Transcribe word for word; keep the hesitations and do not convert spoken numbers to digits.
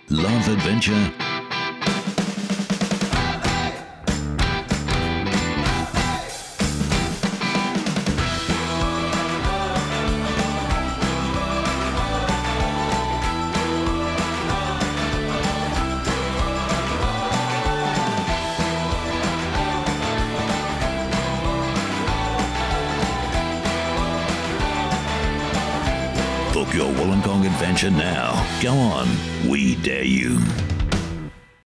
Love adventure? Book your Wollongong adventure now. Go on, we dare you.